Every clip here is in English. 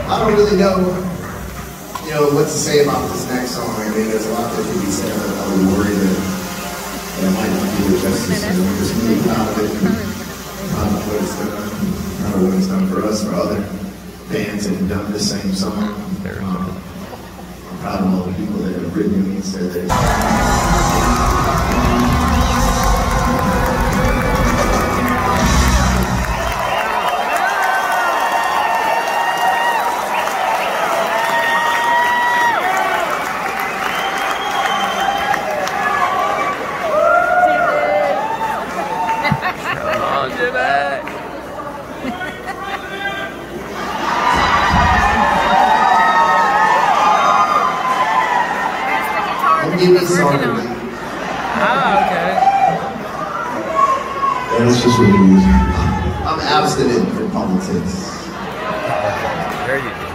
I don't really know, what to say about this next song. I mean, there's a lot that can be said. I would worry that I might not do it justice. And I'm just really proud of it. Proud of what it's done. Proud of what it's done for us, for other bands that have done the same song. I'm proud of all the people that have written me and said that. Give me something. Ah, okay. And it's just really easy. I'm abstinent from politics. There you go.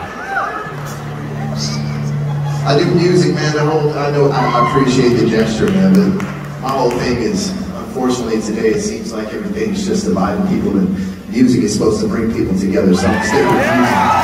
I do music, man. I appreciate the gesture, man, but my whole thing is, unfortunately today, it seems like everything's just dividing people, and music is supposed to bring people together, so I'm sticking with music.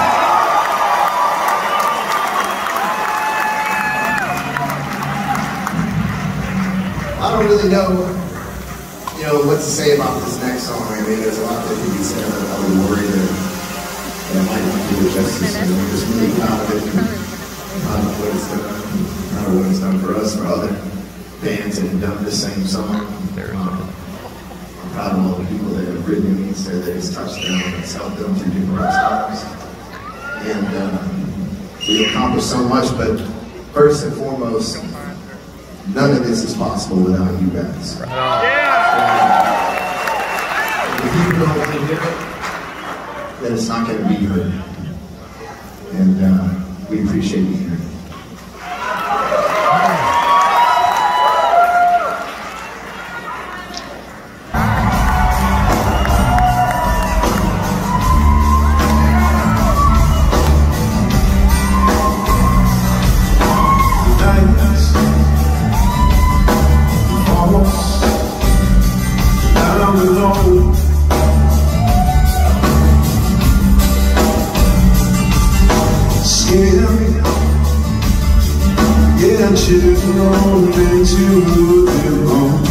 I don't really know, what to say about this next song. I mean, there's a lot that can be said. I would worry that I might not do it justice. And I'm just really proud of it. Proud of what it's done. Proud of what it's done for us, for other bands that have done the same song. I'm proud of all the people that have written me and said that it's touched them and it's helped them through numerous times. And we accomplished so much, but first and foremost, none of this is possible without you guys. If you don't want to do it, then it's not going to be heard. And we appreciate you here. Get you rolled into the wrong.